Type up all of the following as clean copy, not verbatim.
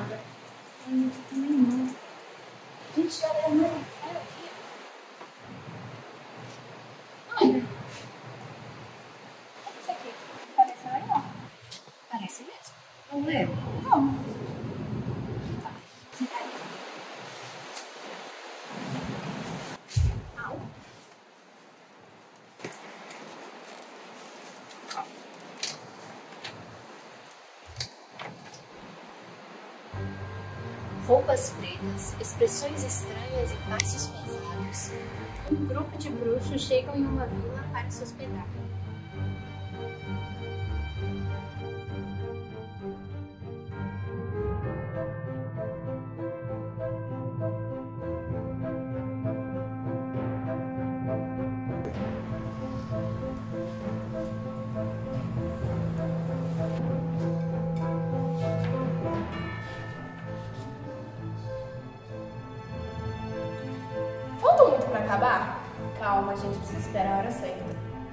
nada. Também não. Gente, já era aqui. Olha. Isso aqui. Parece legal. Parece mesmo. Vamos ler? Vamos. Tá. Senta aí. Au. Roupas pretas, expressões estranhas e passos pesados. Um grupo de bruxos chegam em uma vila para se hospedar. Falta muito pra acabar? Calma, a gente precisa esperar a hora certa.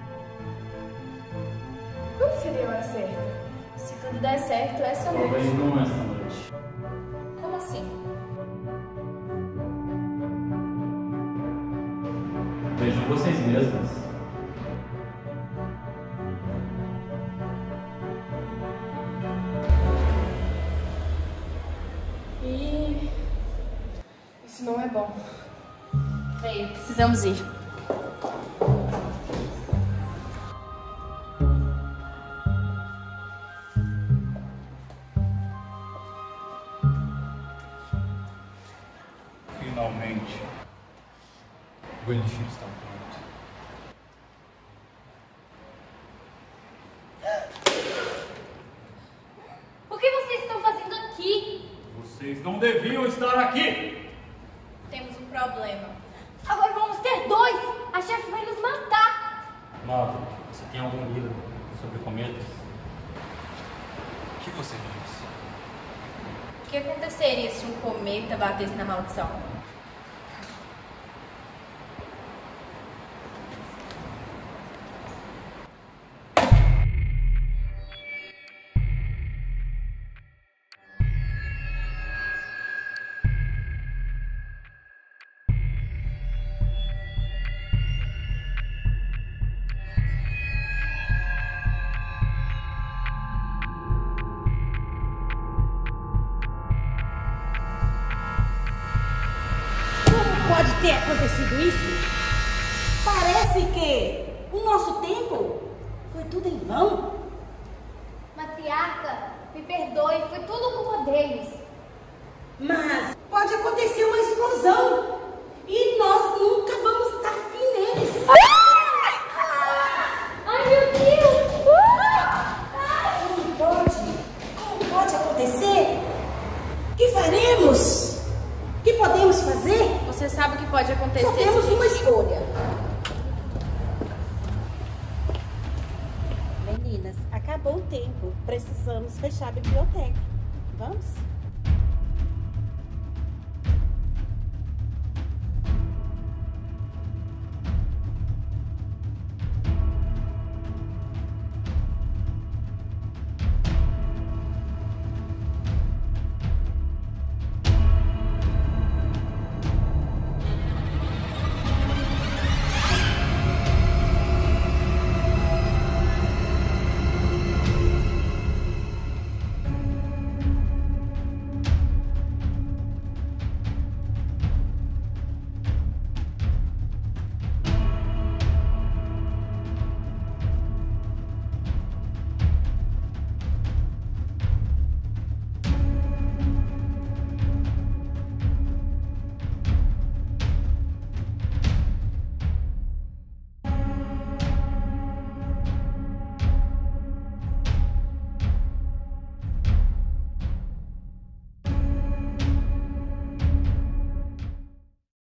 Quando seria a hora certa? Se tudo der certo, essa noite. Talvez não essa noite. Como assim? Vejam vocês mesmas. E isso não é bom. Bem, precisamos ir. Finalmente, o elixir está pronto. O que vocês estão fazendo aqui? Vocês não deviam estar aqui! Temos um problema. Agora vamos ter dois! A chefe vai nos matar! Nova, você tem algum livro sobre cometas? O que você disse? O que aconteceria se um cometa batesse na maldição? Pode ter acontecido isso? Parece que o nosso tempo foi tudo em vão. Matriarca, me perdoe, foi tudo culpa deles. Mas pode acontecer uma explosão e nós nunca vamos estar fim neles. Ai, meu Deus! Como pode acontecer? O que faremos? O que podemos fazer? Você sabe o que pode acontecer? Só temos se- uma escolha. Meninas, acabou o tempo. Precisamos fechar a biblioteca. Vamos?